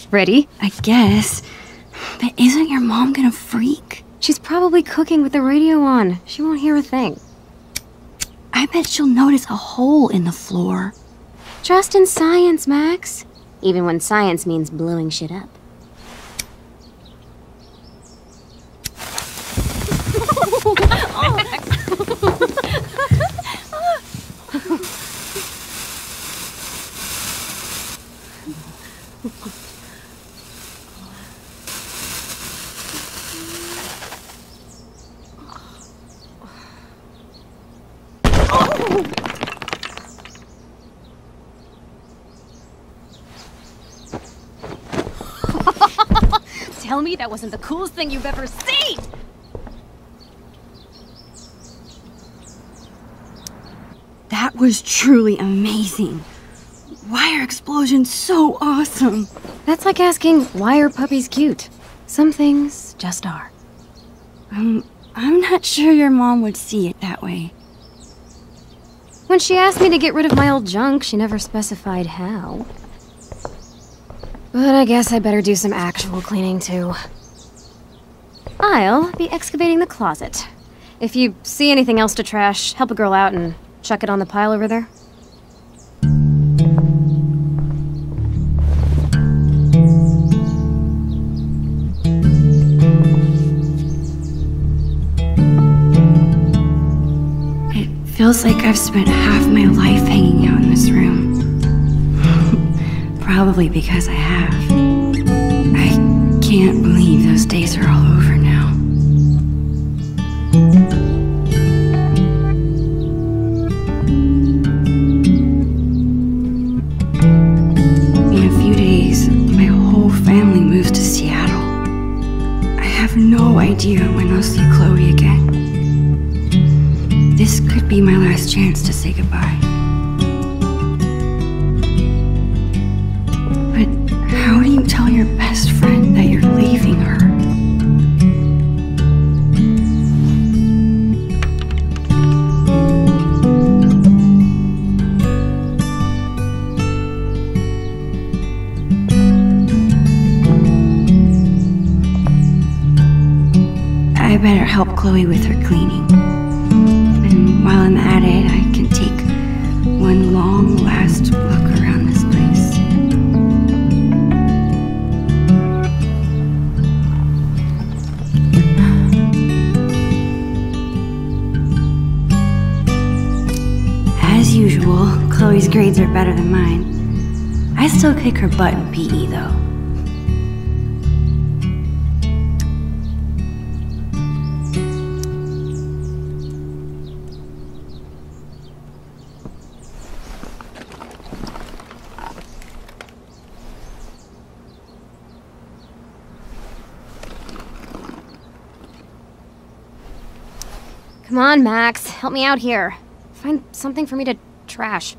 Ready? I guess. But isn't your mom gonna freak? She's probably cooking with the radio on. She won't hear a thing. I bet she'll notice a hole in the floor. Trust in science, Max. Even when science means blowing shit up. Tell me that wasn't the coolest thing you've ever seen! That was truly amazing. Why are explosions so awesome? That's like asking, why are puppies cute? Some things just are. I'm not sure your mom would see it that way. When she asked me to get rid of my old junk, she never specified how. But I guess I better do some actual cleaning, too. I'll be excavating the closet. If you see anything else to trash, help a girl out and chuck it on the pile over there. It feels like I've spent half my life hanging out in this room. Probably because I have. I can't believe those days are all over now. In a few days, my whole family moves to Seattle. I have no idea when I'll see Chloe again. This could be my last chance to say goodbye. How do you tell your best friend that you're leaving her? I better help Chloe with her cleaning. And while I'm at it, I can take one long last look around this place. As usual, Chloe's grades are better than mine. I still kick her butt in PE, though. Come on, Max. Help me out here. Find something for me to trash.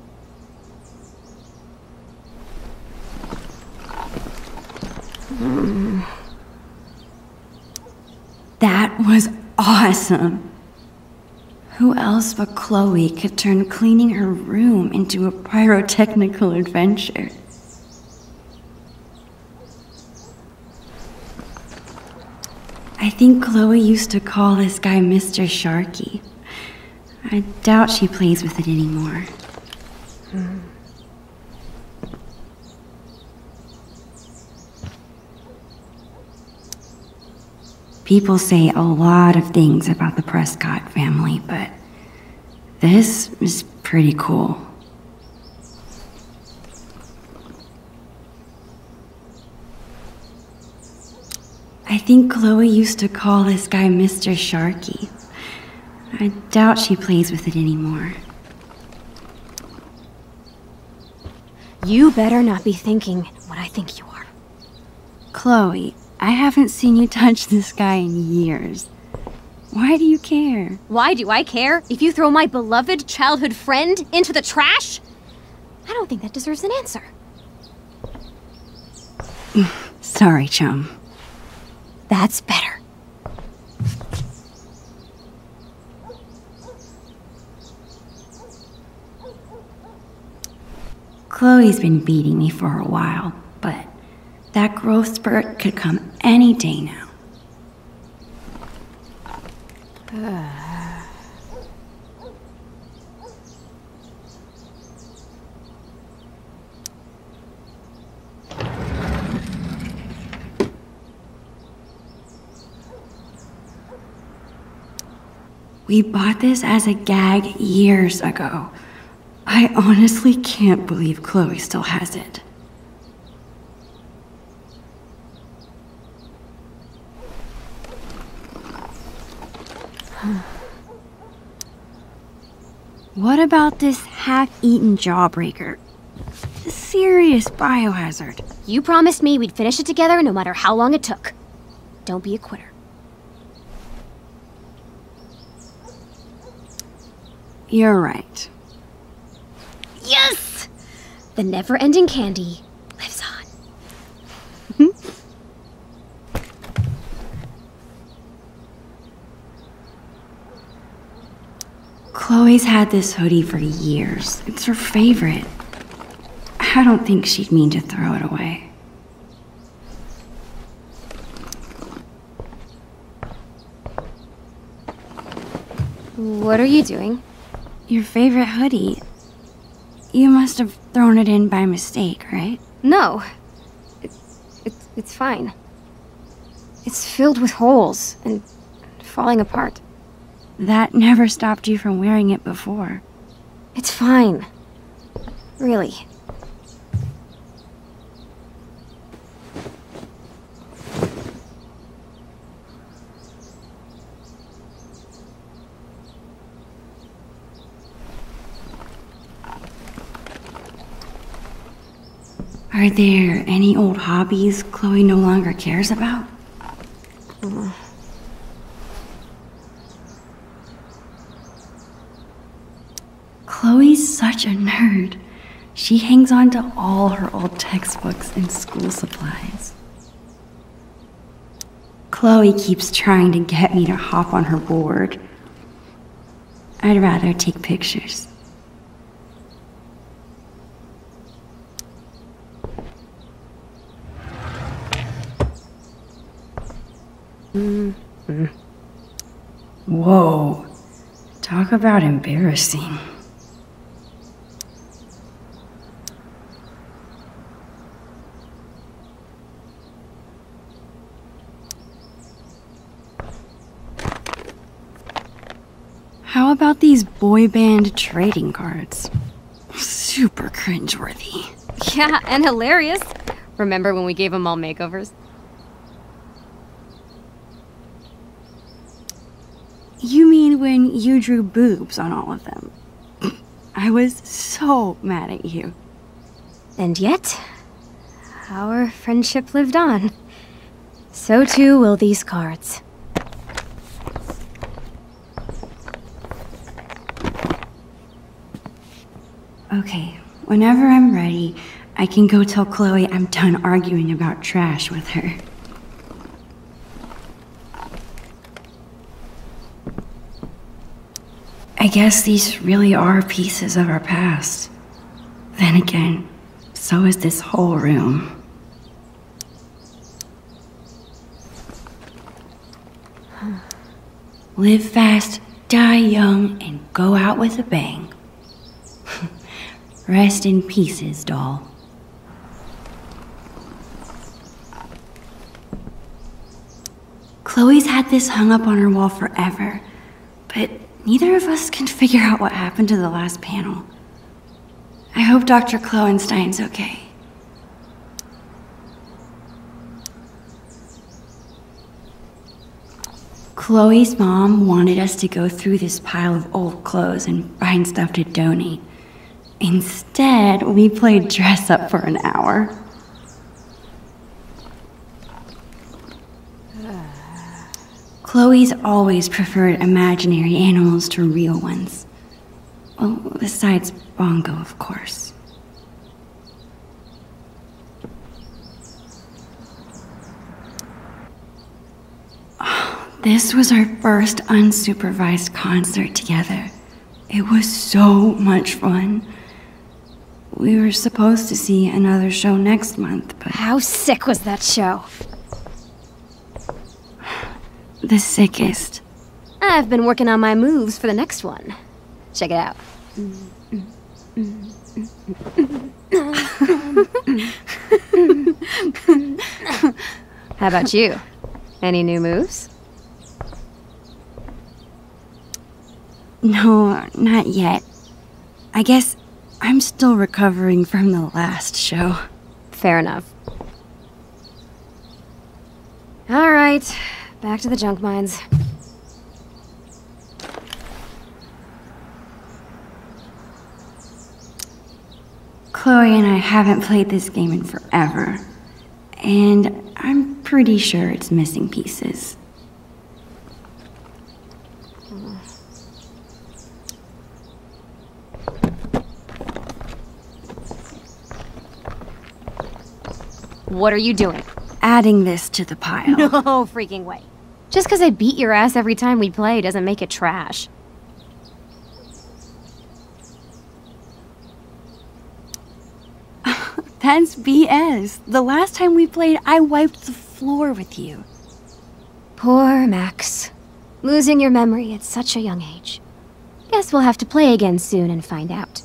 That was awesome. Who else but Chloe could turn cleaning her room into a pyrotechnical adventure? I think Chloe used to call this guy Mr. Sharky. I doubt she plays with it anymore. People say a lot of things about the Prescott family, but this is pretty cool. I think Chloe used to call this guy Mr. Sharky. I doubt she plays with it anymore. You better not be thinking what I think you are. Chloe, I haven't seen you touch this guy in years. Why do you care? Why do I care if you throw my beloved childhood friend into the trash? I don't think that deserves an answer. Sorry, chum. That's better. Chloe's been beating me for a while, but That growth spurt could come any day now. We bought this as a gag years ago. I honestly can't believe Chloe still has it. What about this half-eaten jawbreaker? A serious biohazard. You promised me we'd finish it together no matter how long it took. Don't be a quitter. You're right. Yes! The never-ending candy lives on. Chloe's had this hoodie for years. It's her favorite. I don't think she'd mean to throw it away. What are you doing? Your favorite hoodie. You must have thrown it in by mistake, right? No. It's fine. It's filled with holes and falling apart. That never stopped you from wearing it before. It's fine. Really. Are there any old hobbies Chloe no longer cares about? Chloe's such a nerd. She hangs on to all her old textbooks and school supplies. Chloe keeps trying to get me to hop on her board. I'd rather take pictures. Whoa. Talk about embarrassing. How about these boy band trading cards? Super cringeworthy. Yeah, and hilarious. Remember when we gave them all makeovers? You mean when you drew boobs on all of them? I was so mad at you. And yet, our friendship lived on. So too will these cards. Okay, whenever I'm ready, I can go tell Chloe I'm done arguing about trash with her. I guess these really are pieces of our past. Then again, so is this whole room. Live fast, die young, and go out with a bang. Rest in pieces, doll. Chloe's had this hung up on her wall forever, but neither of us can figure out what happened to the last panel. I hope Dr. Kloenstein's okay. Chloe's mom wanted us to go through this pile of old clothes and find stuff to donate. Instead, we played dress up for an hour. Chloe's always preferred imaginary animals to real ones. Well, besides Bongo, of course. This was our first unsupervised concert together. It was so much fun. We were supposed to see another show next month, but How sick was that show? the sickest. I've been working on my moves for the next one. Check it out. How about you? Any new moves? No, not yet. I guess I'm still recovering from the last show. Fair enough. All right, back to the junk mines. Chloe and I haven't played this game in forever, and I'm pretty sure it's missing pieces. What are you doing? Adding this to the pile. No freaking way. Just because I beat your ass every time we play doesn't make it trash. That's BS. The last time we played, I wiped the floor with you. Poor Max. Losing your memory at such a young age. Guess we'll have to play again soon and find out.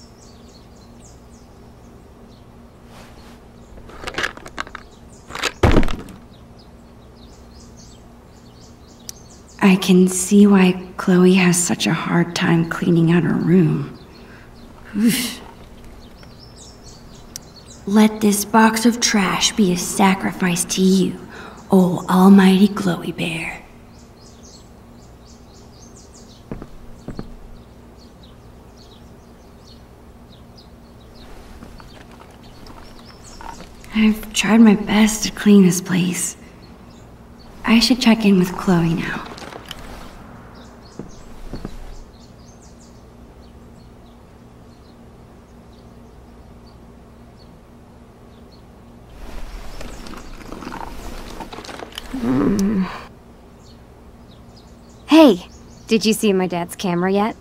I can see why Chloe has such a hard time cleaning out her room. Oof. Let this box of trash be a sacrifice to you, oh almighty Chloe Bear. I've tried my best to clean this place. I should check in with Chloe now. Hey, did you see my dad's camera yet?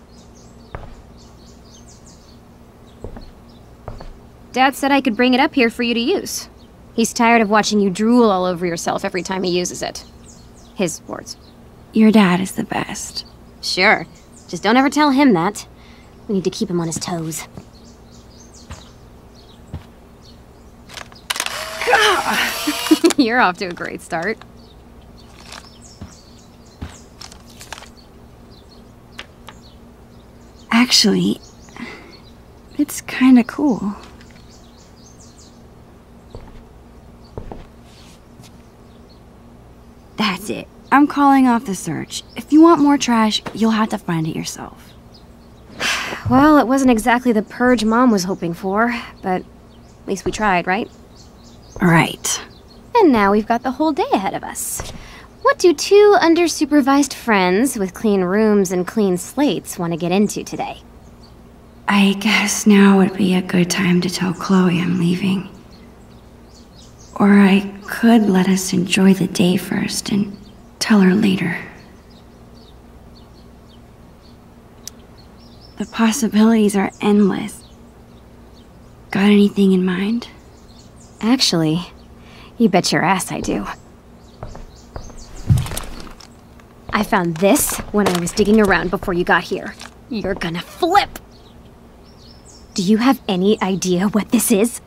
Dad said I could bring it up here for you to use. He's tired of watching you drool all over yourself every time he uses it. His words. Your dad is the best. Sure. Just don't ever tell him that. We need to keep him on his toes. You're off to a great start. Actually, it's kinda cool. That's it. I'm calling off the search. If you want more trash, you'll have to find it yourself. Well, it wasn't exactly the purge Mom was hoping for, but at least we tried, right? Right. And now we've got the whole day ahead of us. What do two under-supervised friends with clean rooms and clean slates want to get into today? I guess now would be a good time to tell Chloe I'm leaving. Or I could let us enjoy the day first and tell her later. The possibilities are endless. Got anything in mind? Actually, you bet your ass I do. I found this when I was digging around before you got here. You're gonna flip! Do you have any idea what this is?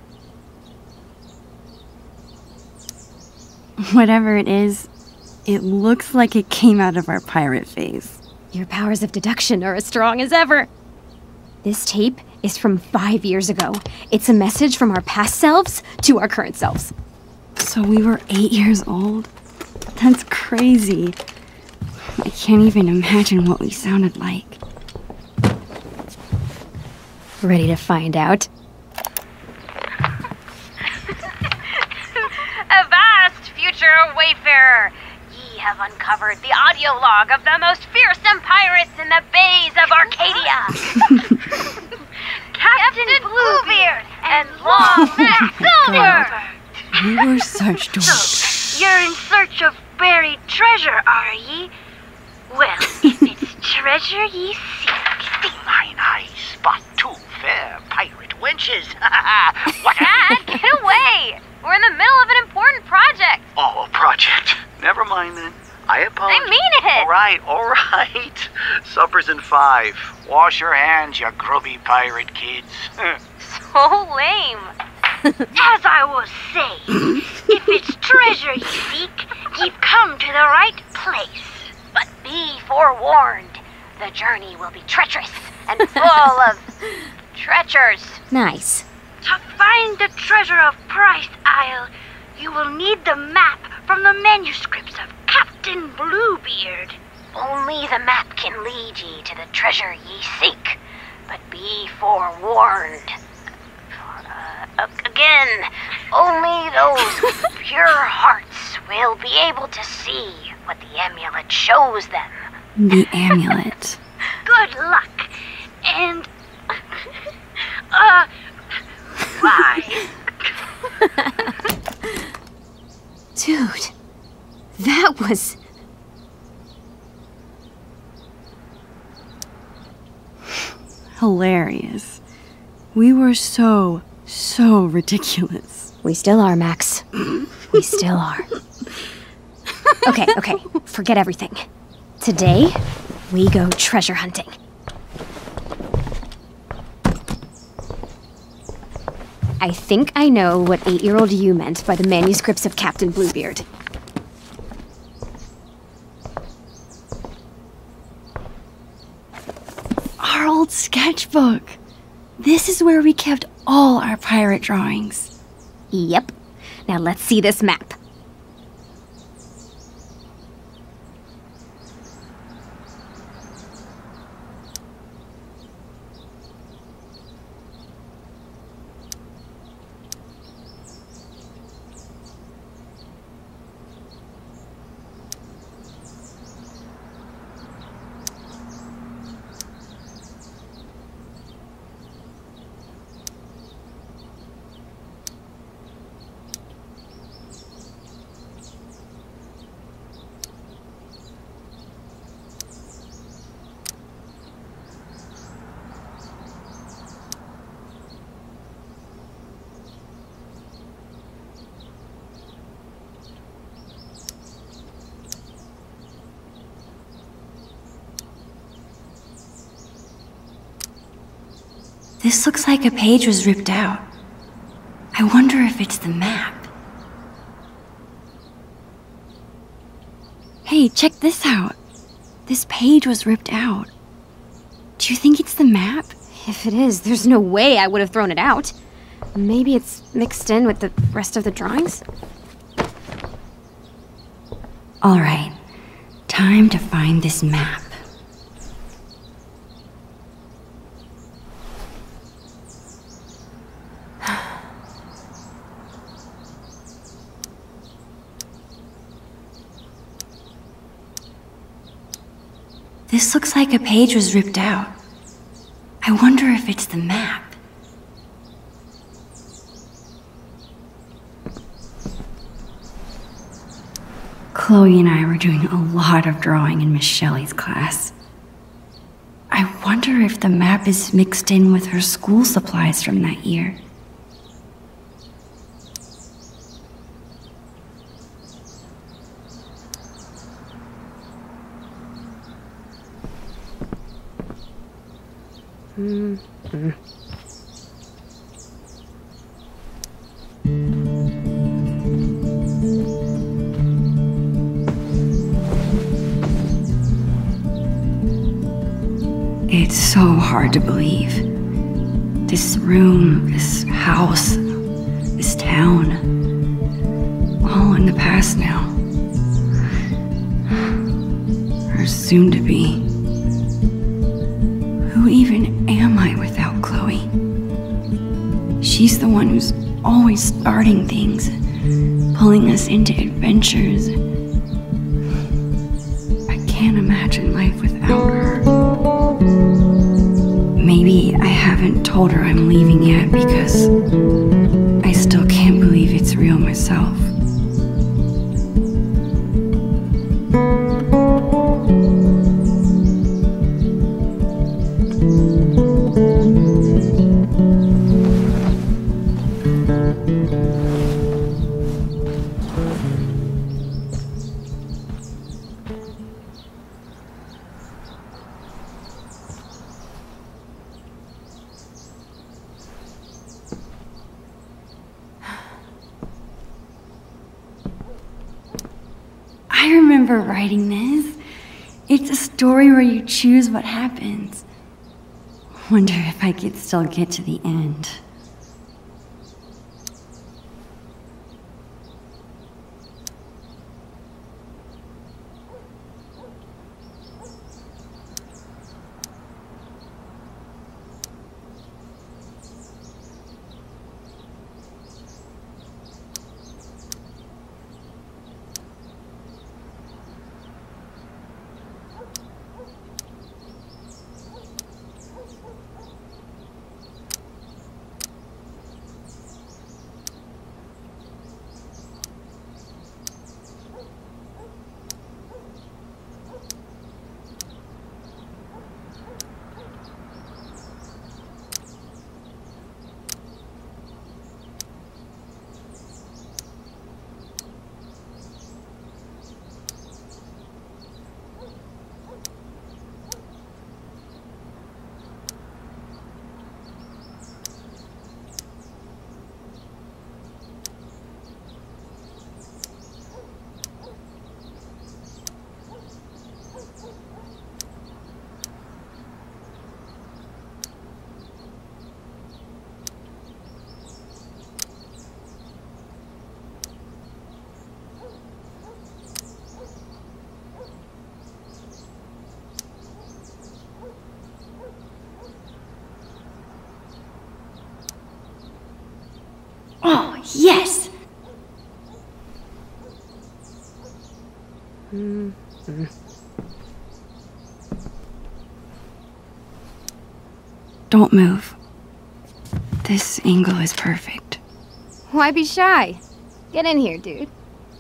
Whatever it is, it looks like it came out of our pirate phase. Your powers of deduction are as strong as ever. This tape is from 5 years ago. It's a message from our past selves to our current selves. So we were 8 years old? That's crazy. I can't even imagine what we sounded like. Ready to find out? Avast, future wayfarer! Ye have uncovered the audio log of the most fearsome pirates in the bays of Arcadia. Captain Bluebeard and Long Neck Silver! We were such dorks. You're in search of buried treasure, are ye? Well, if it's treasure ye seek, Mine eyes spot two fair pirate wenches wishes. What? Dad, get away! We're in the middle of an important project. Oh, a project. Never mind then. I apologize. I mean it. All right. Supper's in 5. Wash your hands, you grubby pirate kids. So lame. As I was saying, if it's treasure ye seek, ye've come to the right place. But be forewarned, the journey will be treacherous and full of treacherous. Nice. To find the treasure of Price Isle, you will need the map from the manuscripts of Captain Bluebeard. Only the map can lead ye to the treasure ye seek. But be forewarned. Again, only those with pure hearts will be able to see what the amulet shows them. The amulet. Good luck. And, bye. Dude, that was... Hilarious. We were so ridiculous. We still are, Max. We still are. Okay, forget everything. Today, we go treasure hunting. I think I know what 8-year-old you meant by the manuscripts of Captain Bluebeard. Our old sketchbook. This is where we kept all our pirate drawings. Yep. Now let's see this map. This looks like a page was ripped out. I wonder if it's the map. Hey, check this out. This page was ripped out. Do you think it's the map? If it is, there's no way I would have thrown it out. Maybe it's mixed in with the rest of the drawings? All right, time to find this map. This looks like a page was ripped out. I wonder if it's the map. Chloe and I were doing a lot of drawing in Miss Shelley's class. I wonder if the map is mixed in with her school supplies from that year. It's so hard to believe. This room, this house, this town, all in the past now. Or soon to be. Who even am I without Chloe? She's the one who's always starting things, pulling us into adventures. I can't imagine life without her. Maybe I haven't told her I'm leaving yet because I still can't believe it's real myself. remember writing this. It's a story where you choose what happens. Wonder if I could still get to the end. Oh, yes! Don't move. This angle is perfect. Why be shy? Get in here, dude.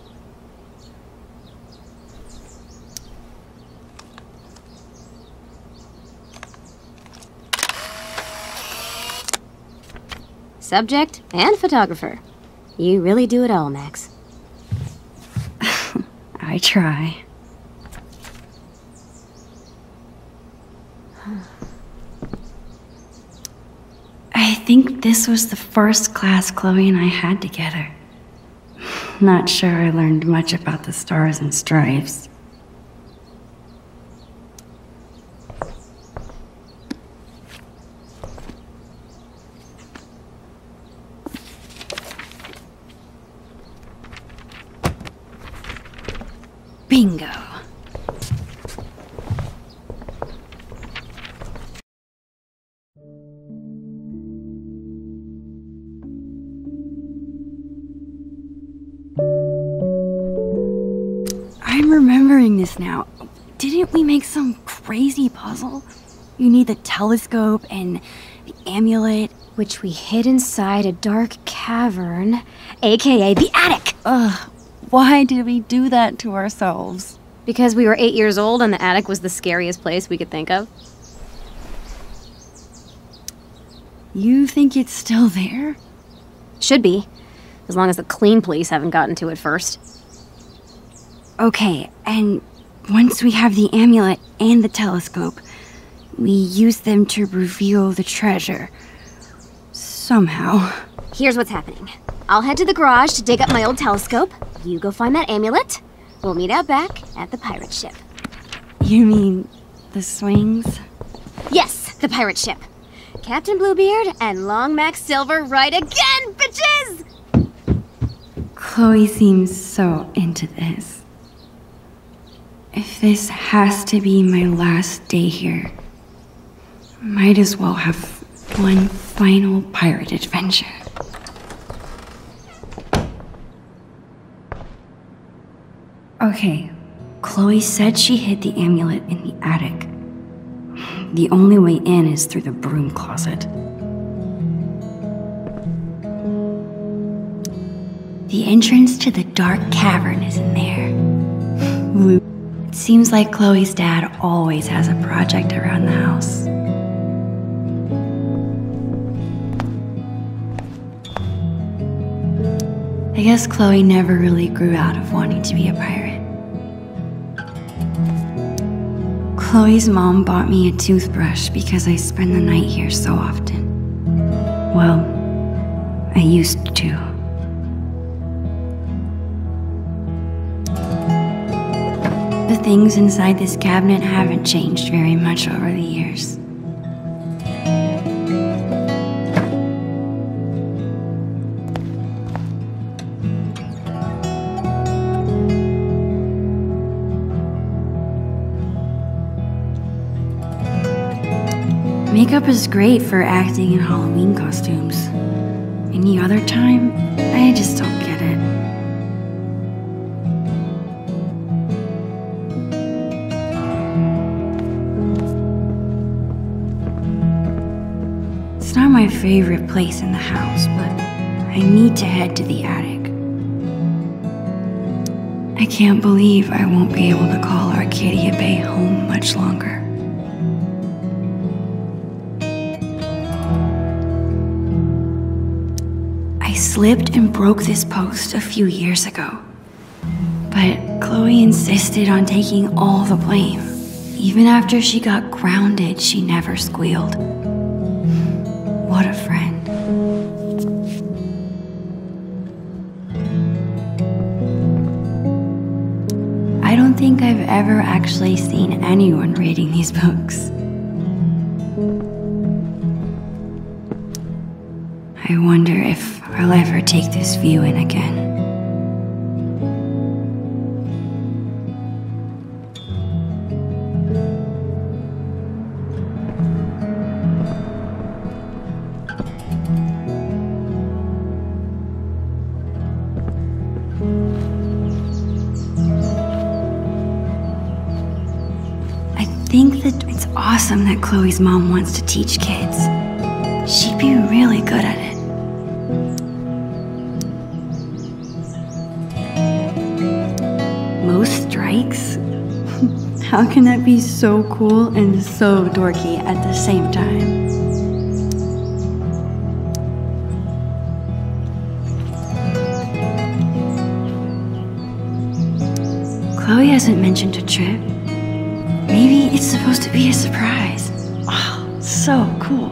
Subject and photographer. You really do it all, Max. I try. I think this was the first class Chloe and I had together. Not sure I learned much about the stars and stripes. Bingo. I'm remembering this now. Didn't we make some crazy puzzle? You need the telescope and the amulet. Which we hid inside a dark cavern, aka the attic! Ugh, why did we do that to ourselves? Because we were 8 years old and the attic was the scariest place we could think of. You think it's still there? Should be. As long as the clean police haven't gotten to it first. Okay, and once we have the amulet and the telescope, we use them to reveal the treasure. Somehow. Here's what's happening. I'll head to the garage to dig up my old telescope. You go find that amulet. We'll meet out back at the pirate ship. You mean the swings? Yes, the pirate ship. Captain Bluebeard and Long Max Silver right again, bitches! Chloe seems so into this. If this has to be my last day here, might as well have one final pirate adventure. Okay, Chloe said she hid the amulet in the attic. The only way in is through the broom closet. The entrance to the dark cavern is in there. It seems like Chloe's dad always has a project around the house. I guess Chloe never really grew out of wanting to be a pirate. Chloe's mom bought me a toothbrush because I spend the night here so often. Well, I used to. things inside this cabinet haven't changed very much over the years. Makeup is great for acting in Halloween costumes. Any other time, I just don't get it. It's not my favorite place in the house, but I need to head to the attic. I can't believe I won't be able to call Arcadia Bay home much longer. I slipped and broke this post a few years ago, but Chloe insisted on taking all the blame. Even after she got grounded, she never squealed. What a friend. I don't think I've ever actually seen anyone reading these books. I wonder if I'll ever take this view in again. I think that it's awesome that Chloe's mom wants to teach kids. She'd be really good at it. Most strikes? How can that be so cool and so dorky at the same time? Chloe hasn't mentioned a trip. Maybe it's supposed to be a surprise. Oh, so cool.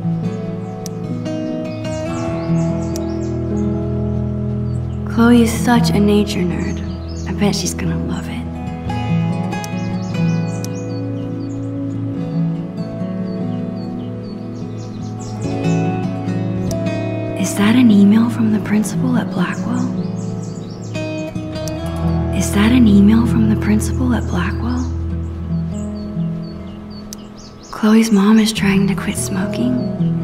Chloe is such a nature nerd. I bet she's gonna love it. Is that an email from the principal at Blackwell? Is that an email from the principal at Blackwell? Chloe's mom is trying to quit smoking?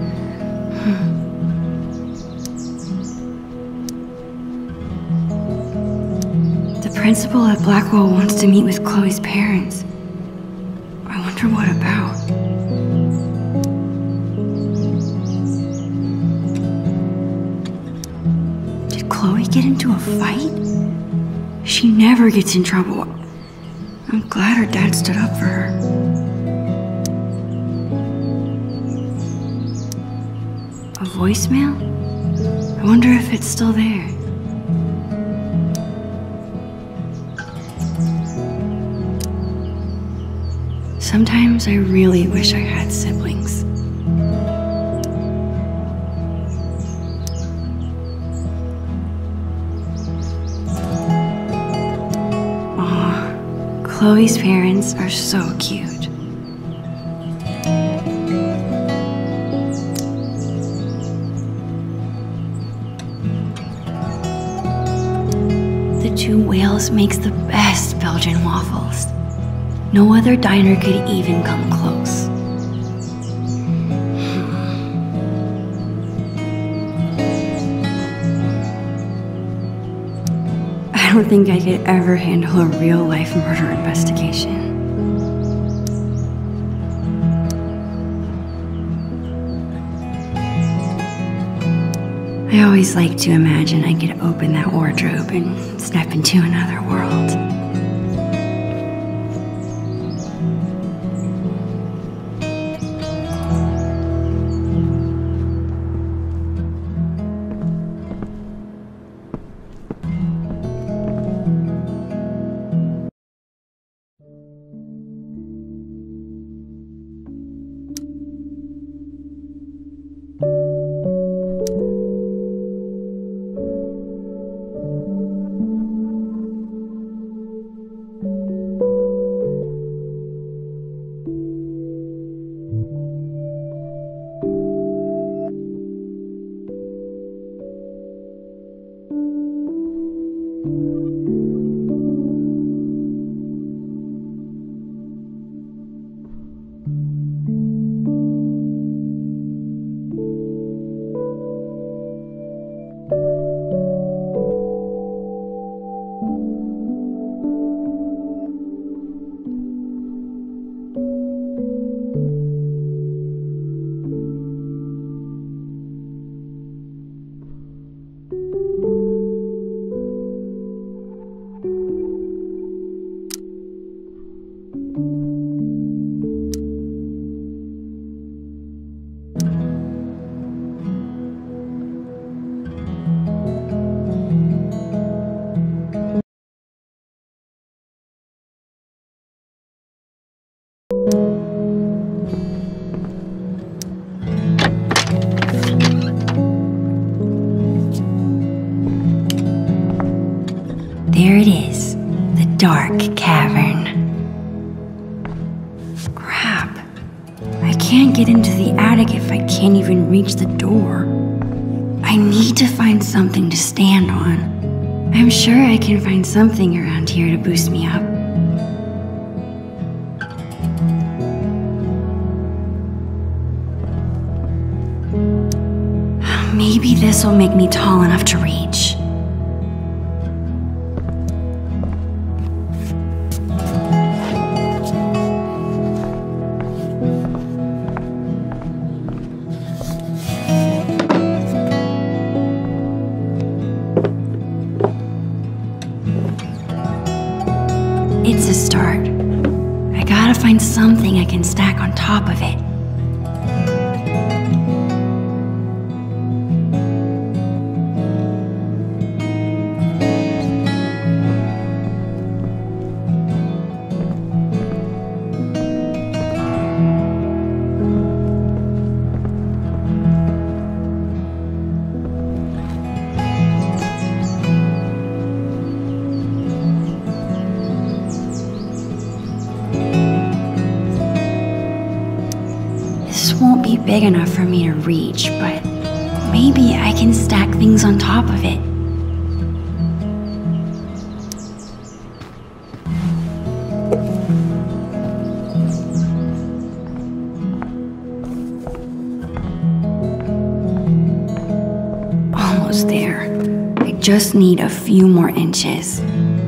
The principal at Blackwell wants to meet with Chloe's parents. I wonder what about. Did Chloe get into a fight? She never gets in trouble. I'm glad her dad stood up for her. A voicemail? I wonder if it's still there. Sometimes I really wish I had siblings. Aw, Chloe's parents are so cute. The Two Whales makes the best Belgian waffles. No other diner could even come close. I don't think I could ever handle a real-life murder investigation. I always like to imagine I could open that wardrobe and step into another world. dark cavern. Crap. I can't get into the attic if I can't even reach the door. I need to find something to stand on. I'm sure I can find something around here to boost me up. Maybe this will make me tall enough to reach. It's a start. I gotta find something I can stack on top of it. This won't be big enough for me to reach, but maybe I can stack things on top of it. Almost there. I just need a few more inches.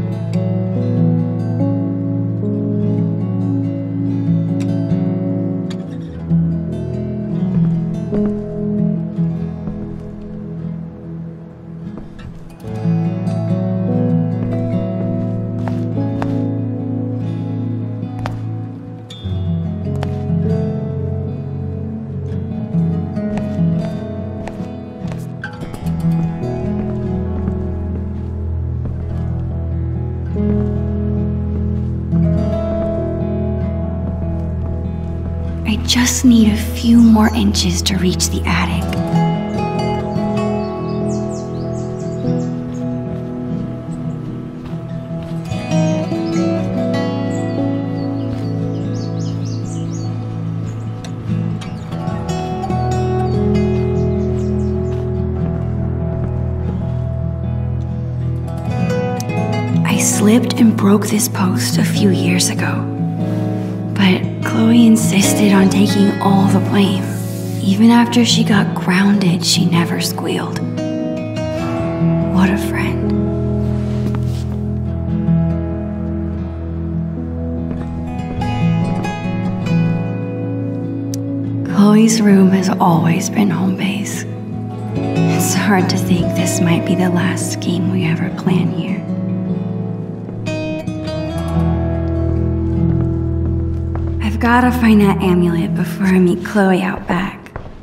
I just need a few more inches to reach the attic. I slipped and broke this post a few years ago. But Chloe insisted on taking all the blame. Even after she got grounded, she never squealed. What a friend. Chloe's room has always been home base. It's hard to think this might be the last scheme we ever plan here. I've gotta find that amulet before I meet Chloe out back.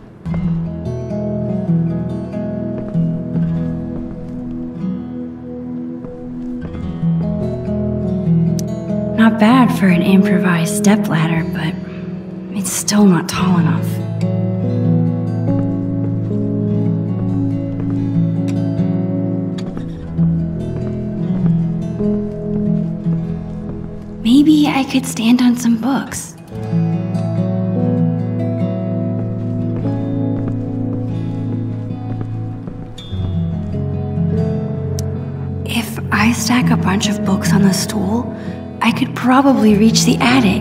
Not bad for an improvised stepladder, but it's still not tall enough. Maybe I could stand on some books. If I stack a bunch of books on the stool, I could probably reach the attic.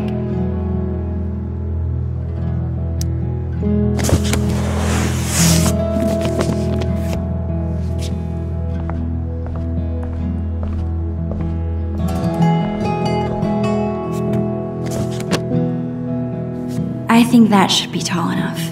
I think that should be tall enough.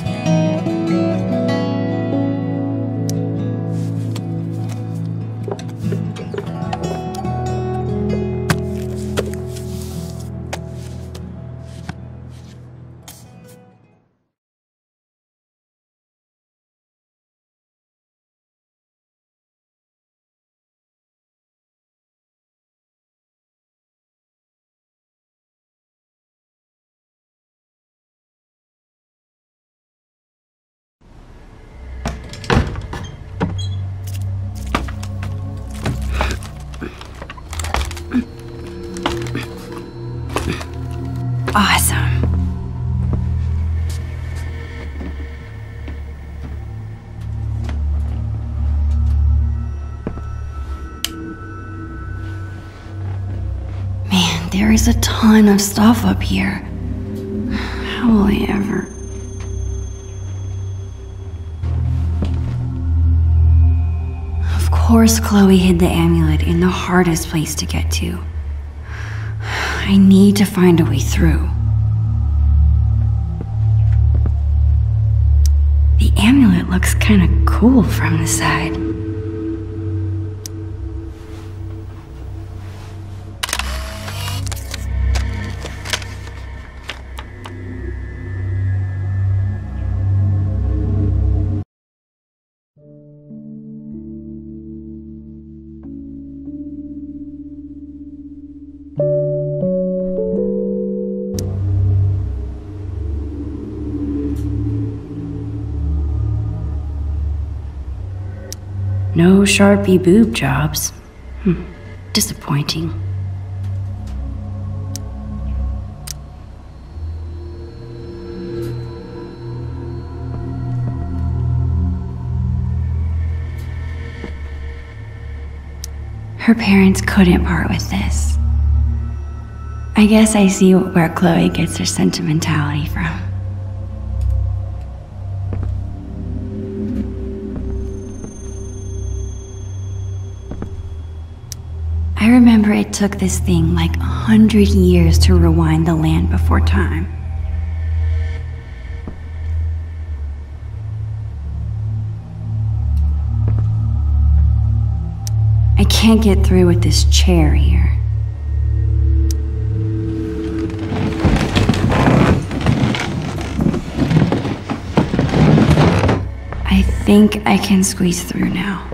awesome. Man, there is a ton of stuff up here. How will I ever... Of course Chloe hid the amulet in the hardest place to get to. I need to find a way through. The amulet looks kinda cool from the side. No Sharpie boob jobs. Disappointing. Her parents couldn't part with this. I guess I see where Chloe gets her sentimentality from. I remember it took this thing like 100 years to rewind the land before time. I can't get through with this chair here. I think I can squeeze through now.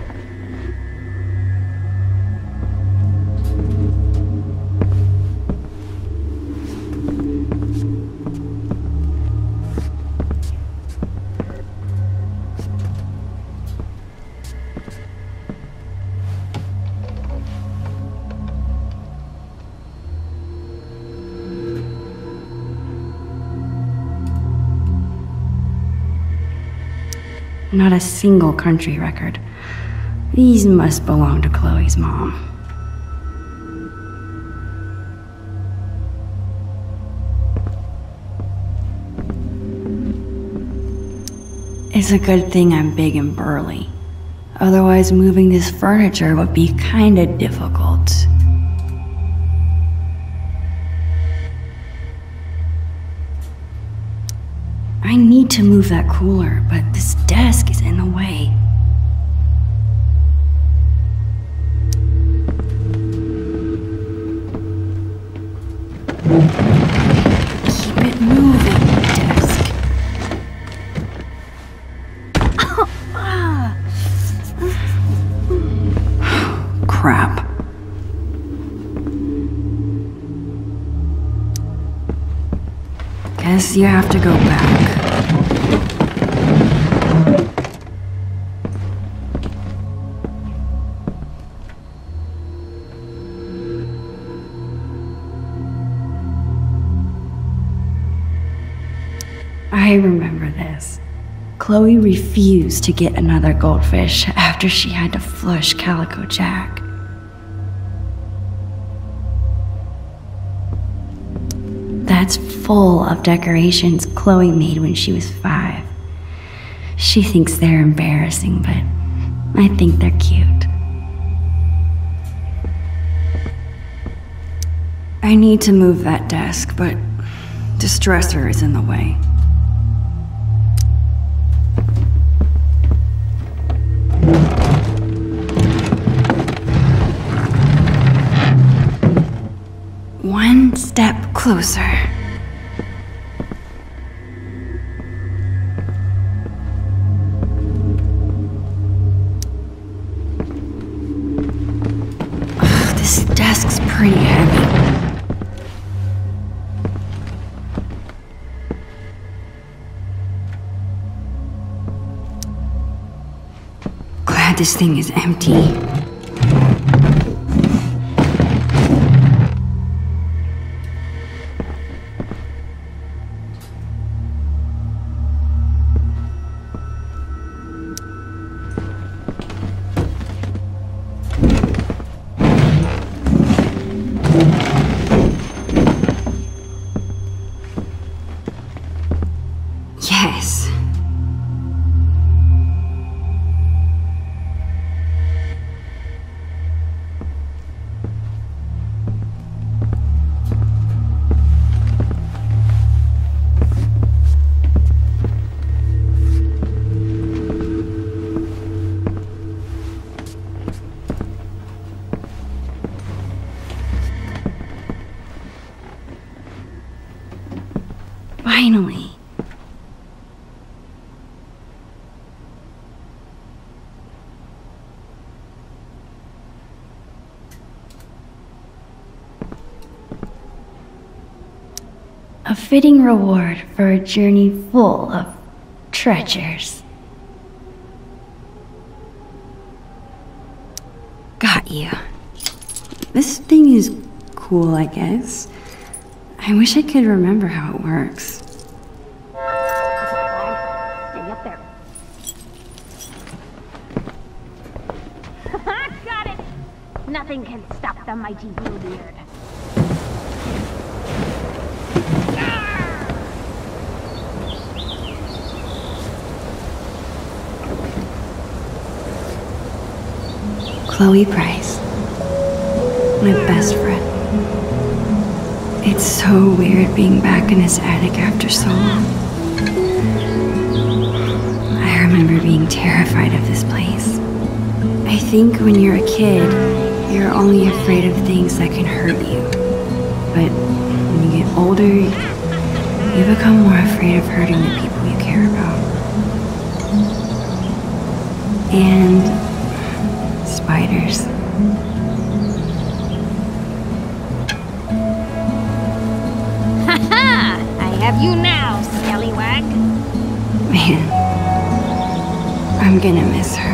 Not a single country record. These must belong to Chloe's mom. It's a good thing I'm big and burly. Otherwise, moving this furniture would be kinda difficult. I need to move that cooler, but this desk is in the way. Keep it moving, desk. Crap. Guess you have to go back. I remember this. Chloe refused to get another goldfish after she had to flush Calico Jack. That's full of decorations Chloe made when she was 5. She thinks they're embarrassing, but I think they're cute. I need to move that desk, but this dresser is in the way. One step closer. Ugh, this desk's pretty heavy. Glad this thing is empty. Finally. A fitting reward for a journey full of treasures. Got you. This thing is cool, I guess. I wish I could remember how it works. Stay up there. Got it! Nothing can stop the mighty Bluebeard. Chloe Price. My best friend. It's so weird being back in this attic after so long. I remember being terrified of this place. I think when you're a kid, you're only afraid of things that can hurt you. But when you get older, you become more afraid of hurting the people you care about. And spiders. Ha! I have you now, scallywag. Man, I'm gonna miss her.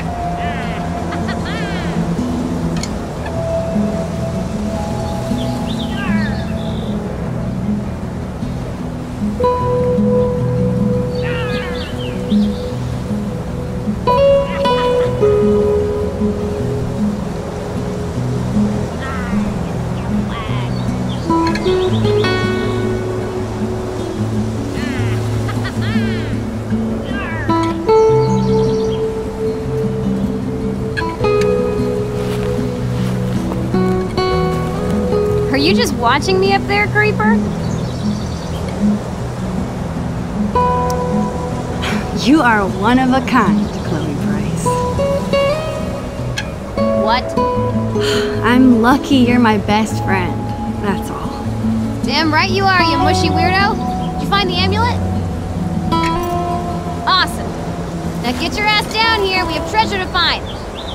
Are you just watching me up there, Creeper? You are one of a kind, Chloe Price. What? I'm lucky you're my best friend. That's all. Damn right you are, you mushy weirdo. Did you find the amulet? Awesome. Now get your ass down here. We have treasure to find.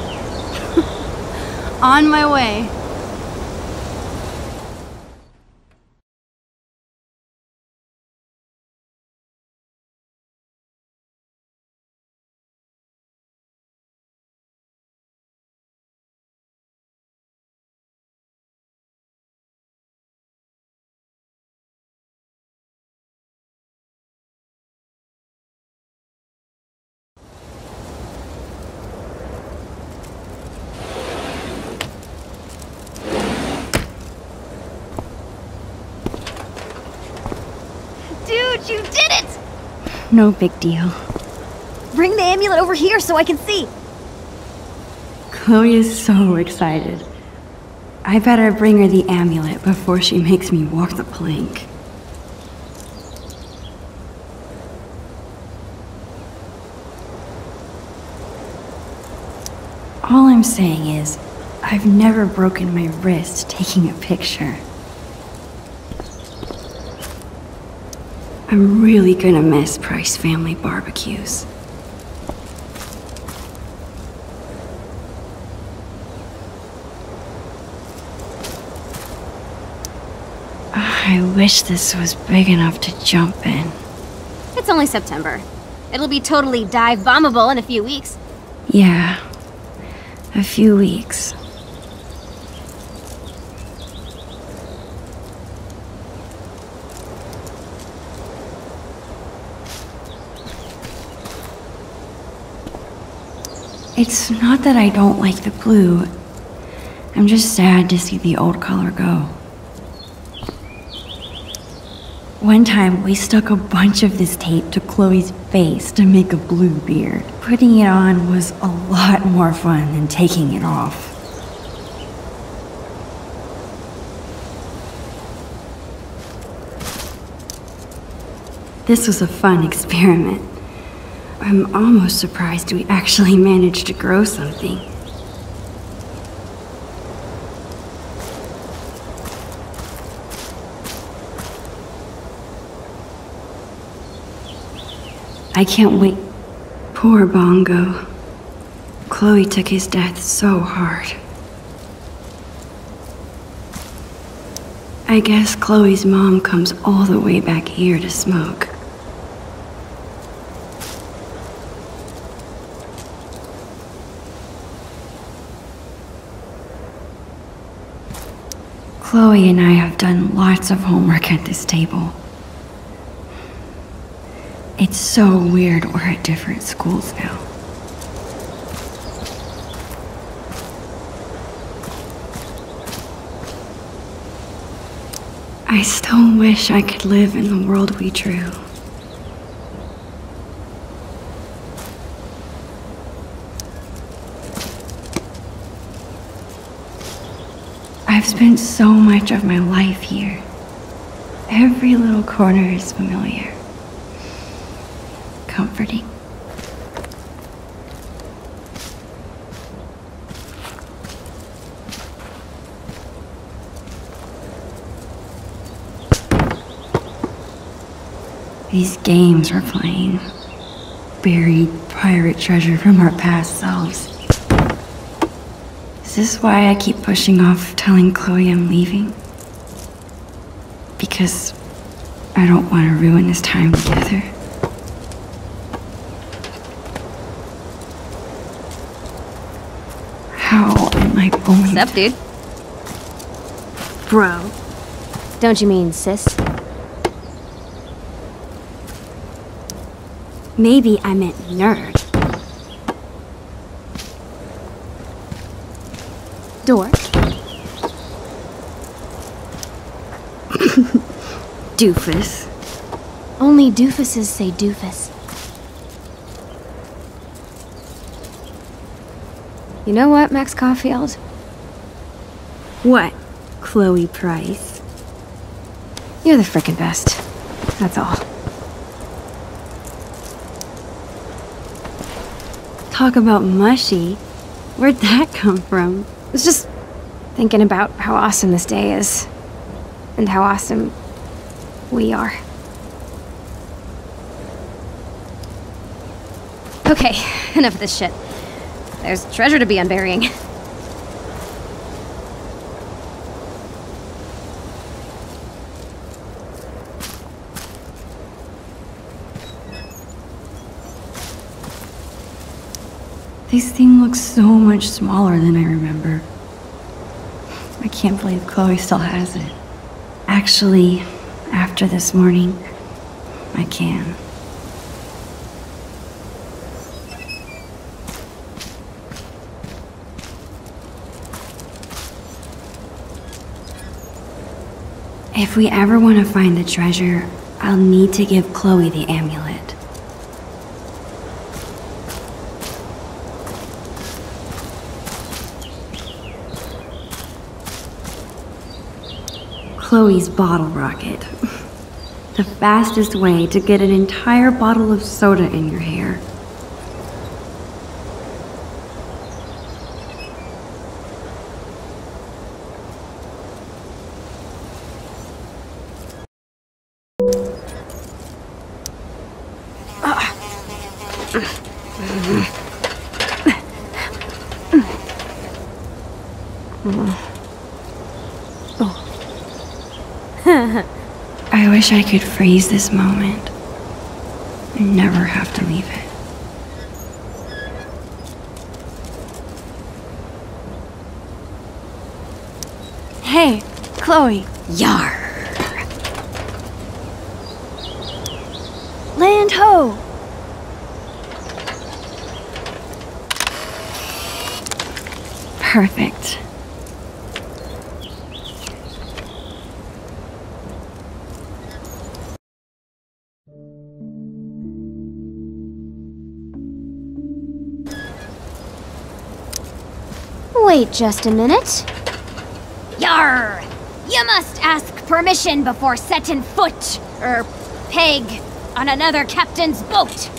On my way. Dude, you did it! No big deal. Bring the amulet over here so I can see. Chloe is so excited. I better bring her the amulet before she makes me walk the plank. All I'm saying is, I've never broken my wrist taking a picture. I'm really gonna miss Price family barbecues. I wish this was big enough to jump in. It's only September. It'll be totally dive bombable in a few weeks. Yeah, a few weeks. It's not that I don't like the blue. I'm just sad to see the old color go. One time, we stuck a bunch of this tape to Chloe's face to make a blue beard. Putting it on was a lot more fun than taking it off. This was a fun experiment. I'm almost surprised we actually managed to grow something. I can't wait. Poor Bongo. Chloe took his death so hard. I guess Chloe's mom comes all the way back here to smoke. Chloe and I have done lots of homework at this table. It's so weird we're at different schools now. I still wish I could live in the world we drew. I've spent so much of my life here. Every little corner is familiar. Comforting. These games we're playing. Buried pirate treasure from our past selves. Is this why I keep pushing off telling Chloe I'm leaving? Because I don't want to ruin this time together. How am I going What's up, dude? Bro. Don't you mean sis? Maybe I meant nerd. Dork? Doofus. Only doofuses say doofus. You know what, Max Caulfield? What, Chloe Price? You're the frickin' best. That's all. Talk about mushy. Where'd that come from? I was just thinking about how awesome this day is. And how awesome we are. Okay, enough of this shit. There's treasure to be unburying. This thing looks so much smaller than I remember. I can't believe Chloe still has it. Actually, after this morning, I can. If we ever want to find the treasure, I'll need to give Chloe the amulet. Chloe's bottle rocket. The fastest way to get an entire bottle of soda in your hair. I wish I could freeze this moment and never have to leave it. Hey, Chloe. Yar! Land ho! Perfect. Wait just a minute. Yar! You must ask permission before setting foot, peg, on another captain's boat.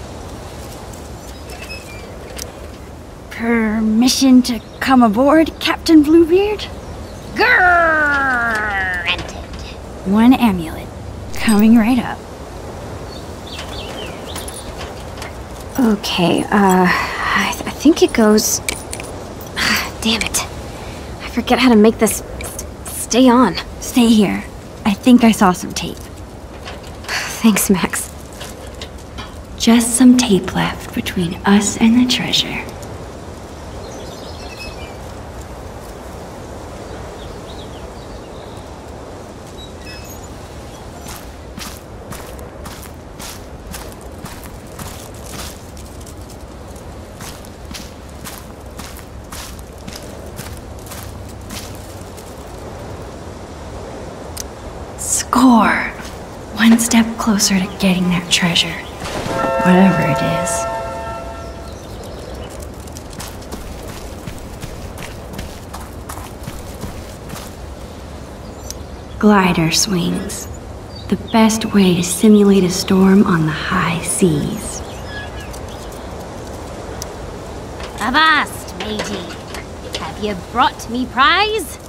Permission to come aboard, Captain Bluebeard? Granted. One amulet. Coming right up. Okay, I think it goes... Damn it. I forget how to make this stay on. Stay here. I think I saw some tape. Thanks, Max. Just some tape left between us and the treasure. Score! One step closer to getting that treasure. Whatever it is. Glider swings. The best way to simulate a storm on the high seas. Avast, matey. Have you brought me prize?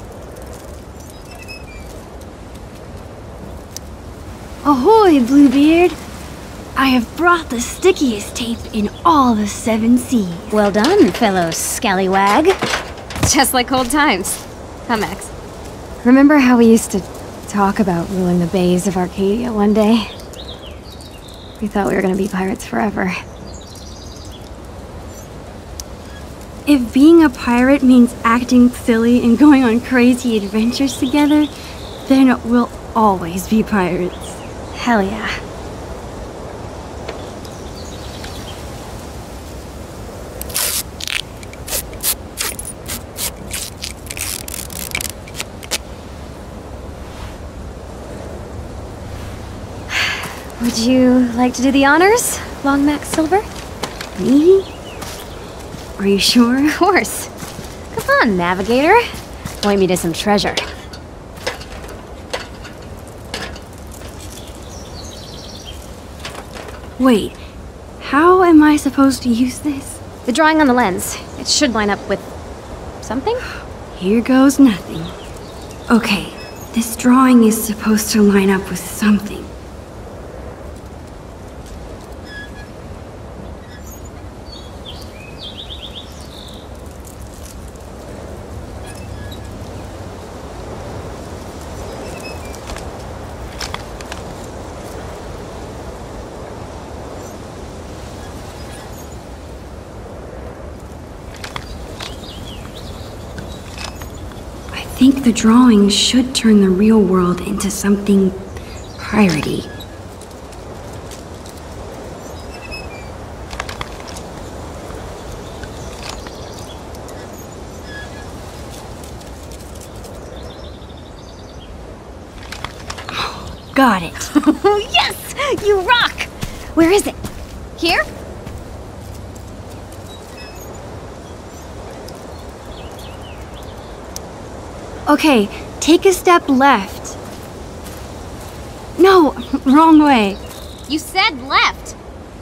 Ahoy, Bluebeard! I have brought the stickiest tape in all the 7 seas. Well done, fellow scallywag. Just like old times. Huh, Max? Remember how we used to talk about ruling the bays of Arcadia one day? We thought we were gonna be pirates forever. If being a pirate means acting silly and going on crazy adventures together, then we'll always be pirates. Hell yeah. Would you like to do the honors, Long Max Silver? Me? Are you sure? Of course. Come on, Navigator. Point me to some treasure. Wait, how am I supposed to use this? The drawing on the lens. It should line up with... something? Here goes nothing. Okay, this drawing is supposed to line up with something. I think the drawing should turn the real world into something piratey. Got it. Yes! You rock! Where is it? Here? Okay, take a step left. No, wrong way. You said left.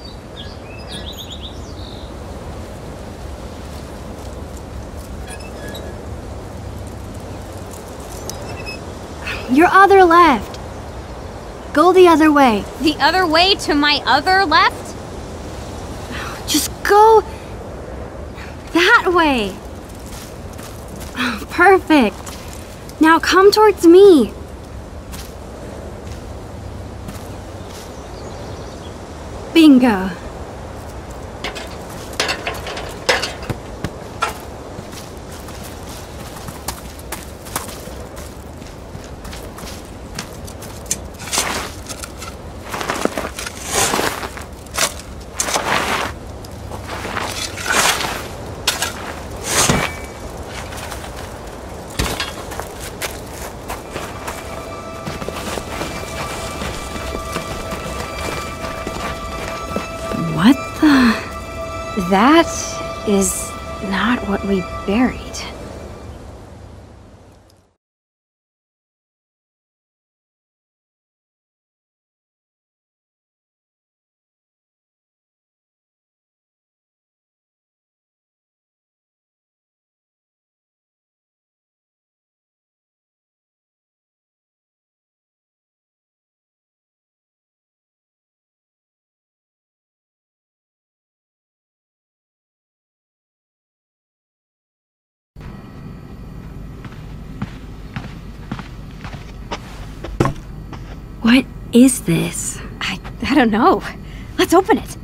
Your other left. Go the other way. The other way to my other left? Just go that way. Perfect. Now come towards me. Bingo. What the? That is not what we buried. is this? I don't know. Let's open it.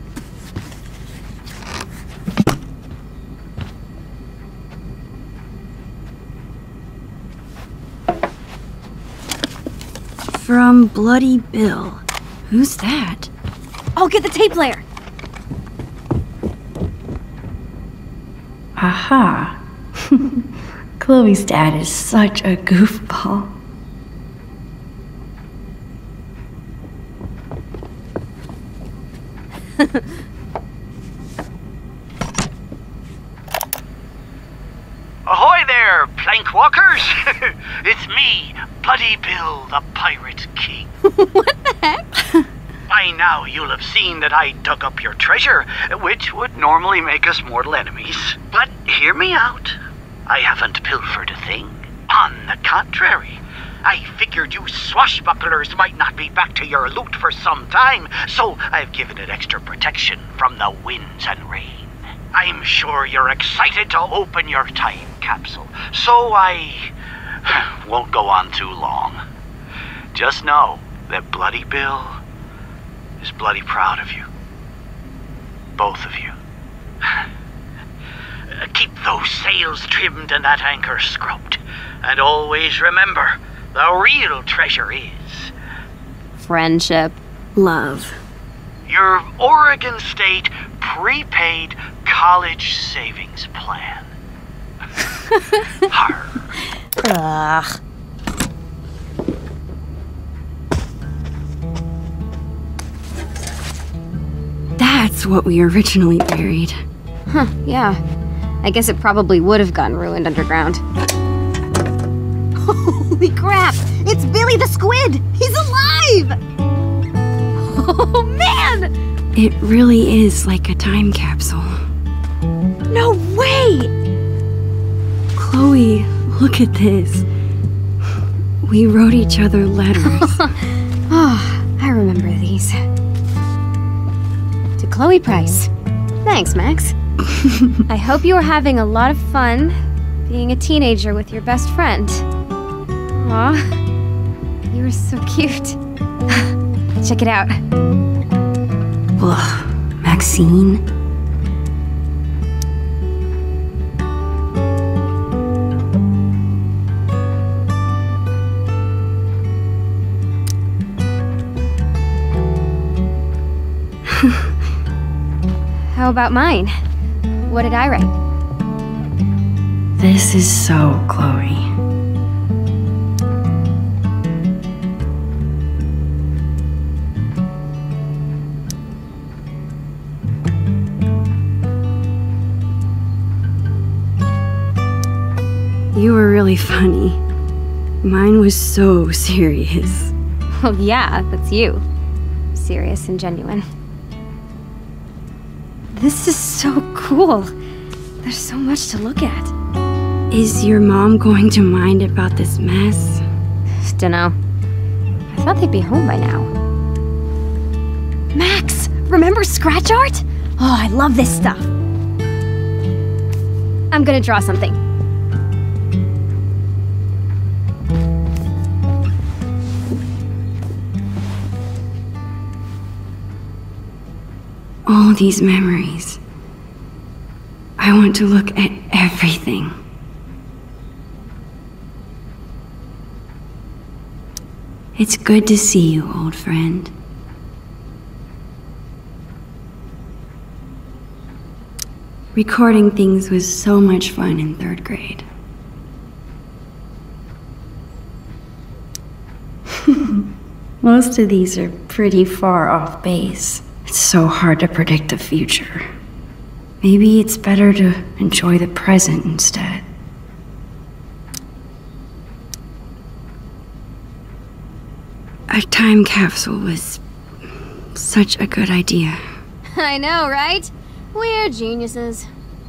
From Bloody Bill. Who's that? I'll get the tape player. Aha. Chloe's dad is such a goofball. Ahoy there, plank walkers! It's me, Bloody Bill, the Pirate King. What the heck? By now you'll have seen that I dug up your treasure, which would normally make us mortal enemies. But hear me out. I haven't pilfered a thing. On the contrary, I figured you swashbucklers might not be back to your loot for some time, so I've given it extra protection from the winds and rain. I'm sure you're excited to open your time capsule, so I won't go on too long. Just know that Bloody Bill is bloody proud of you. Both of you. Keep those sails trimmed and that anchor scrubbed. And always remember, the real treasure is... Friendship. Love. your Oregon State prepaid college savings plan. Arr. Ugh. That's what we originally buried. Huh, yeah. I guess it probably would have gotten ruined underground. Holy crap! It's Billy the Squid! He's alive! Oh, man! It really is like a time capsule. No way! Chloe, look at this. We wrote each other letters. Oh, I remember these. To Chloe Price. Thanks, Max. I hope you are having a lot of fun being a teenager with your best friend. Aw, you are so cute. Check it out. Ugh, Maxine. How about mine? What did I write? This is so Chloe. You were really funny. Mine was so serious. Oh yeah, that's you. Serious and genuine. This is so cool. There's so much to look at. Is your mom going to mind about this mess? Dunno. I thought they'd be home by now. Max, remember scratch art? Oh, I love this stuff. I'm gonna draw something. All these memories. I want to look at everything. It's good to see you, old friend. Recording things was so much fun in 3rd grade. Most of these are pretty far off base. It's so hard to predict the future. Maybe it's better to enjoy the present instead. A time capsule was such a good idea. I know, right? We're geniuses.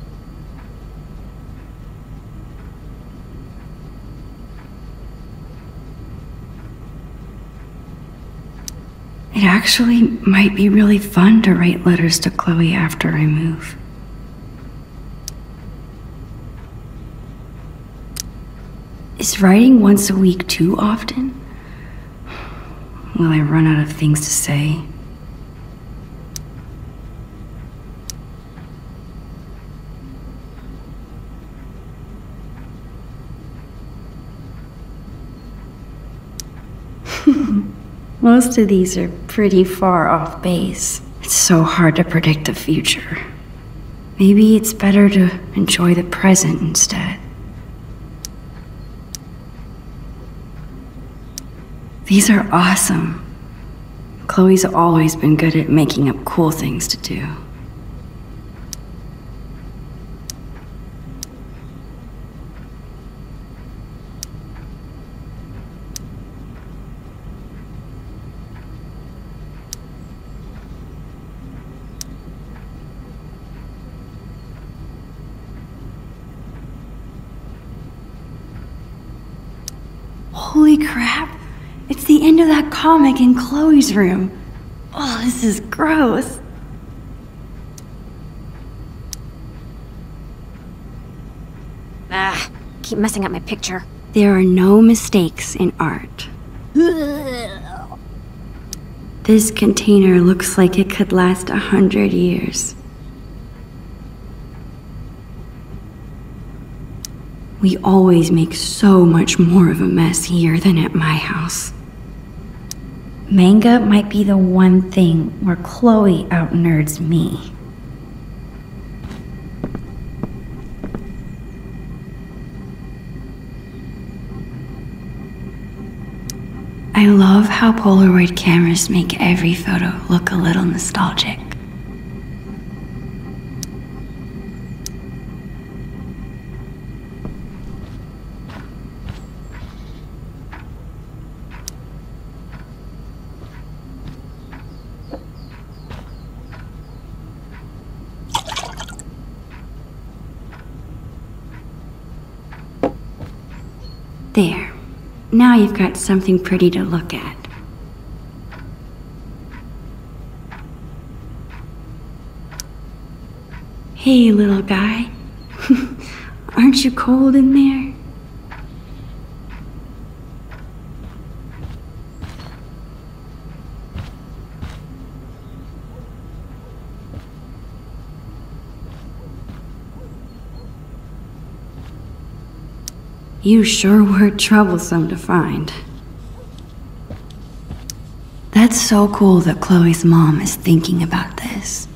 It actually might be really fun to write letters to Chloe after I move. Is writing once a week too often? Will I run out of things to say? Most of these are pretty far off base. It's so hard to predict the future. Maybe it's better to enjoy the present instead. These are awesome. Chloe's always been good at making up cool things to do. Holy crap! It's the end of that comic in Chloe's room. Oh, this is gross. Keep messing up my picture. There are no mistakes in art. This container looks like it could last 100 years. We always make so much more of a mess here than at my house. Manga might be the one thing where Chloe out-nerds me. I love how Polaroid cameras make every photo look a little nostalgic. There. Now you've got something pretty to look at. Hey, little guy. Aren't you cold in there? You sure were troublesome to find. That's so cool that Chloe's mom is thinking about this.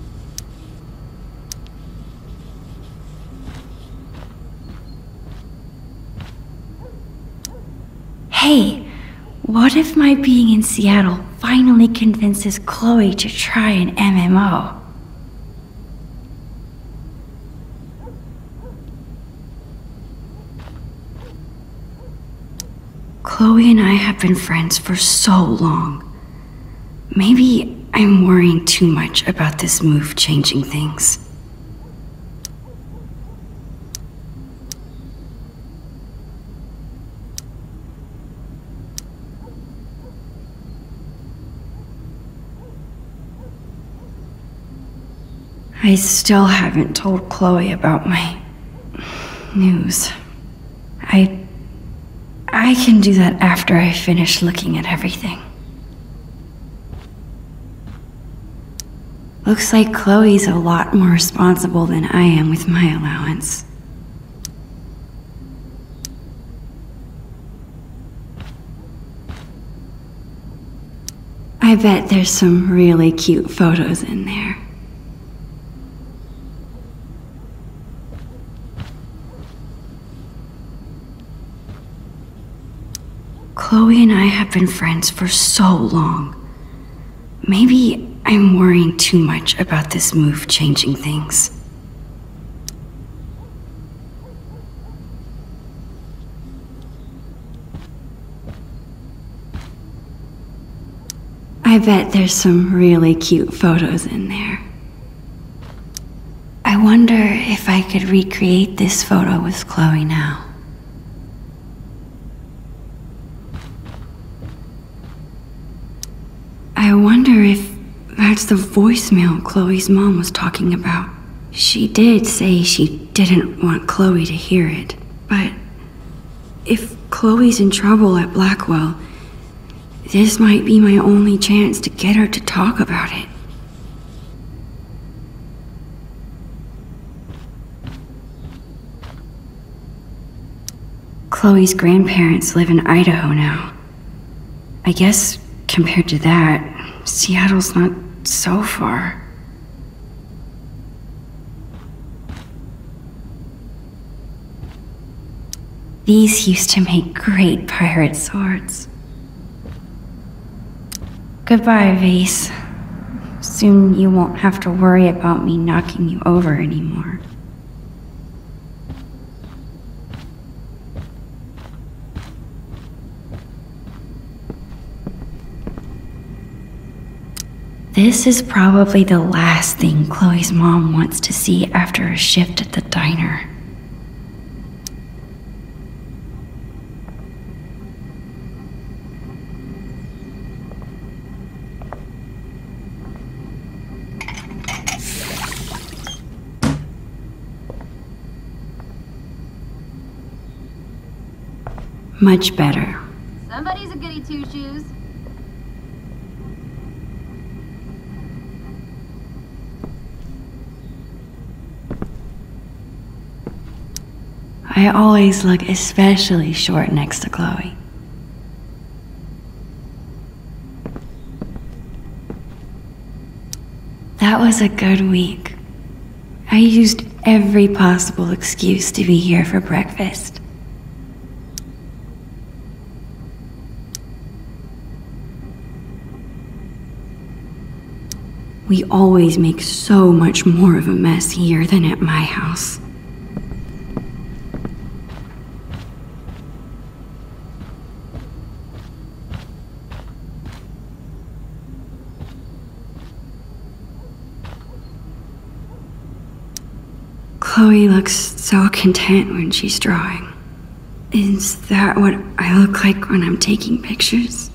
Hey, what if my being in Seattle finally convinces Chloe to try an MMO? Chloe and I have been friends for so long. Maybe I'm worrying too much about this move changing things. I still haven't told Chloe about my news. I can do that after I finish looking at everything. Looks like Chloe's a lot more responsible than I am with my allowance. I bet there's some really cute photos in there. Chloe and I have been friends for so long. Maybe I'm worrying too much about this move changing things. I bet there's some really cute photos in there. I wonder if I could recreate this photo with Chloe now. I wonder if that's the voicemail Chloe's mom was talking about. She did say she didn't want Chloe to hear it, but if Chloe's in trouble at Blackwell, This might be my only chance to get her to talk about it. Chloe's grandparents live in Idaho now. I guess, compared to that, Seattle's not so far. These used to make great pirate swords. Goodbye, Vase. Soon you won't have to worry about me knocking you over anymore. This is probably the last thing Chloe's mom wants to see after a shift at the diner. Much better. Somebody's a goody two-shoes. I always look especially short next to Chloe. That was a good week. I used every possible excuse to be here for breakfast. We always make so much more of a mess here than at my house. Chloe looks so content when she's drawing. Is that what I look like when I'm taking pictures?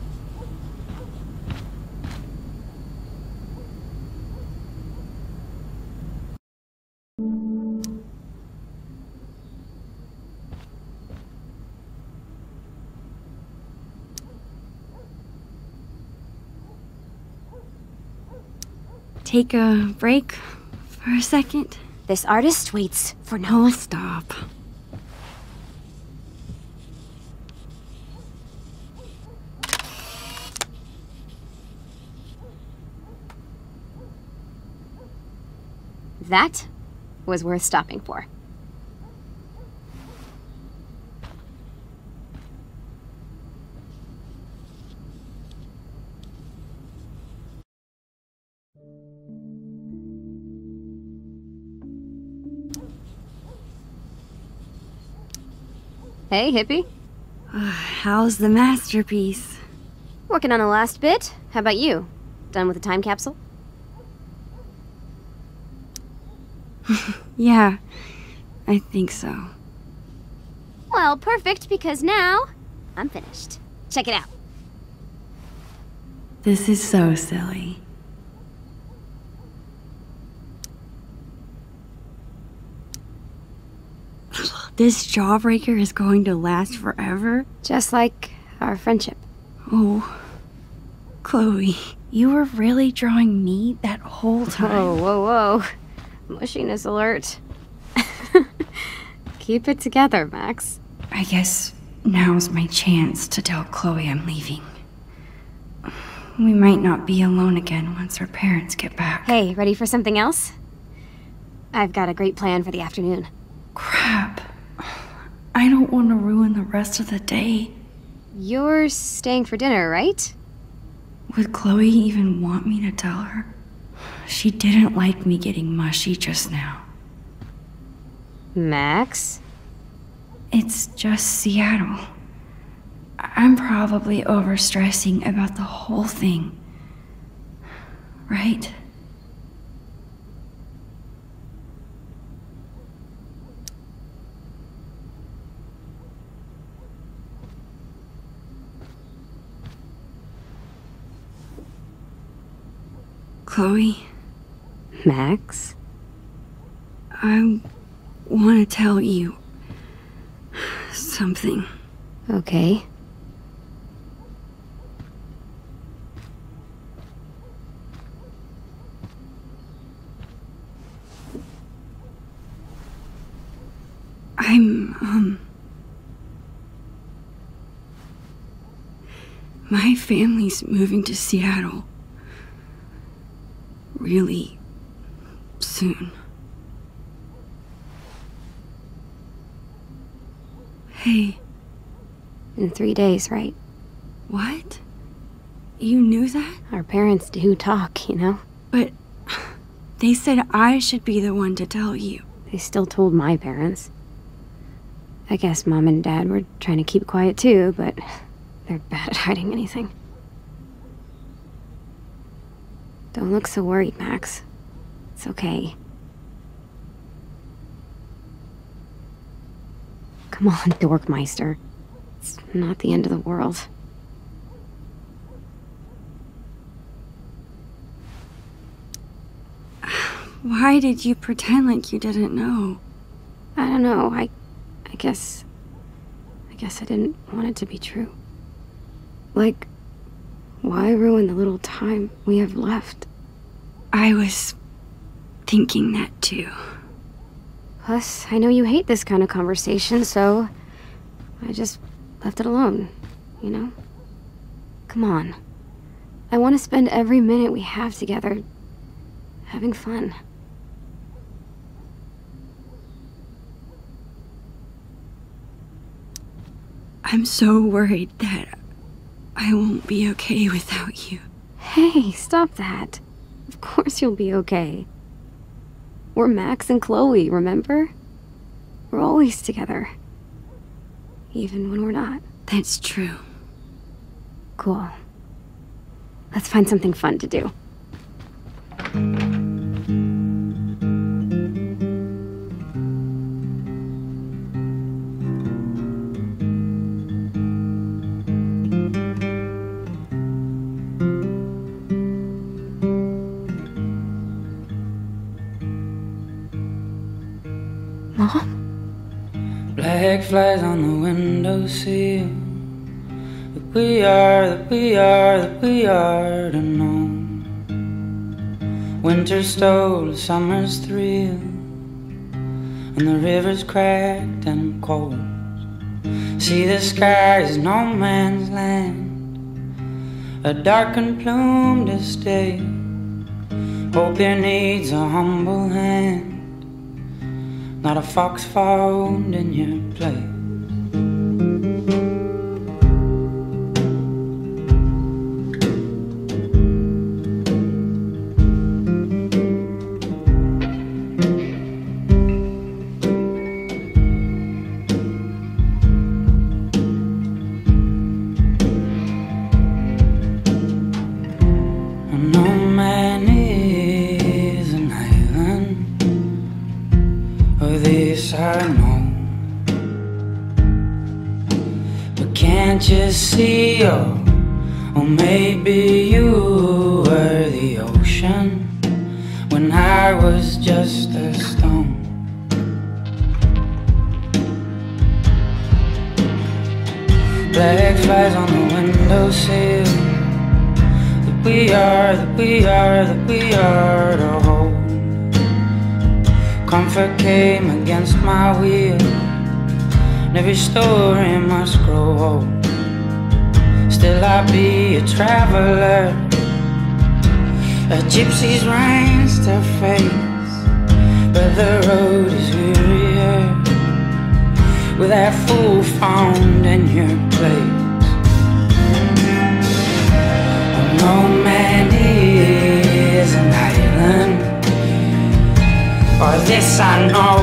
Take a break for a second? This artist waits for no Oh, one. stop. That was worth stopping for. Hey, hippie. How's the masterpiece? Working on the last bit. How about you? Done with the time capsule? Yeah, I think so. Well, perfect, because now I'm finished. Check it out. This is so silly. This jawbreaker is going to last forever? Just like our friendship. Oh, Chloe, you were really drawing me that whole time? Whoa, whoa, whoa. Mushiness alert. Keep it together, Max. I guess now's my chance to tell Chloe I'm leaving. We might not be alone again once her parents get back. Hey, ready for something else? I've got a great plan for the afternoon. Crap. I don't want to ruin the rest of the day. You're staying for dinner, right? Would Chloe even want me to tell her? She didn't like me getting mushy just now. Max? It's just Seattle. I'm probably overstressing about the whole thing. Right? Chloe, Max? I want to tell you something. Okay. My family's moving to Seattle. Really soon. Hey. In 3 days, right? What? You knew that? Our parents do talk, you know? But they said I should be the one to tell you. They still told my parents. I guess Mom and Dad were trying to keep quiet too, but they're bad at hiding anything. Don't look so worried, Max. It's okay. Come on, Dorkmeister. It's not the end of the world. Why did you pretend like you didn't know? I don't know, I guess I didn't want it to be true. Like, why ruin the little time we have left? I was thinking that too. Plus, I know you hate this kind of conversation, so I just left it alone, you know? Come on. I want to spend every minute we have together having fun. I'm so worried that I won't be okay without you. Hey, stop that. Of course you'll be okay. We're Max and Chloe, remember? We're always together. Even when we're not. That's true. Cool. Let's find something fun to do. Mom? Black flies on the windowsill. That we are to know. Winter stole summer's thrill, and the river's cracked and cold. See, the sky is no man's land, a dark and plumed estate. Hope there needs a humble hand, not a fox found in your place. No man is an island, or this I know. But can't you see, oh maybe you were the ocean when I was just a stone. Black flies on the windowsill. We are to hold. Comfort came against my will, and every story must grow old. Still I'll be a traveler, a gypsy's reins to face, but the road is wearier with that fool found in your place. No man is an island, or this I know.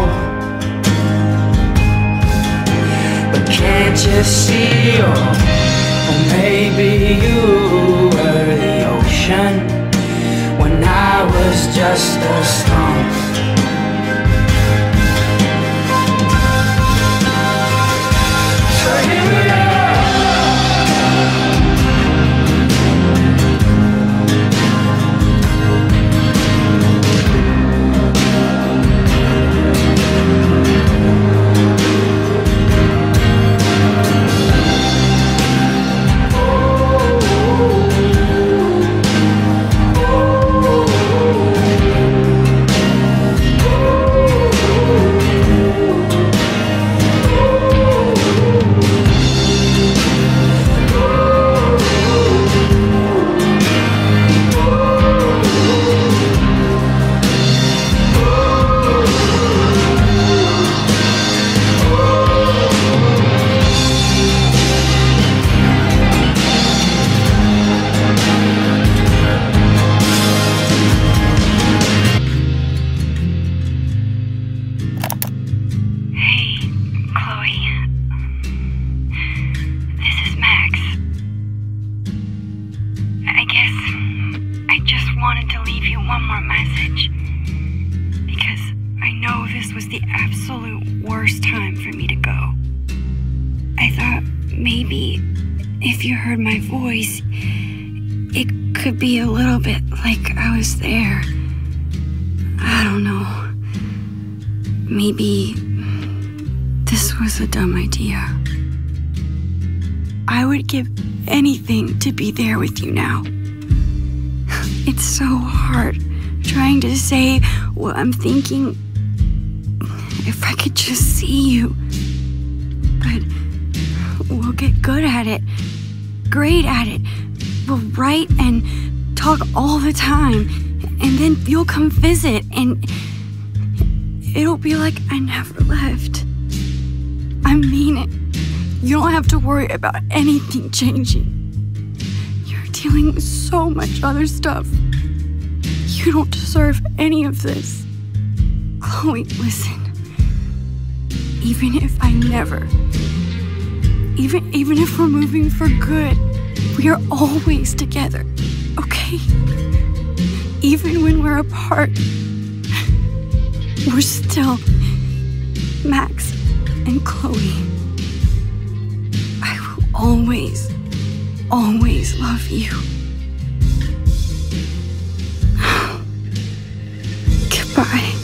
But can't you see, or maybe you were the ocean when I was just a stone. So here we are. message. Because I know this was the absolute worst time for me to go. I thought maybe if you heard my voice, it could be a little bit like I was there. I don't know. Maybe this was a dumb idea. I would give anything to be there with you now. It's so hard trying to say what I'm thinking. If I could just see you. But we'll get good at it. Great at it. We'll write and talk all the time. And then you'll come visit and it'll be like I never left. I mean it. You don't have to worry about anything changing. You're dealing with so much other stuff. You don't deserve any of this. Chloe, listen. Even if I never... Even if we're moving for good, we are always together, okay? Even when we're apart, we're still Max and Chloe. I will always, always love you. Goodbye.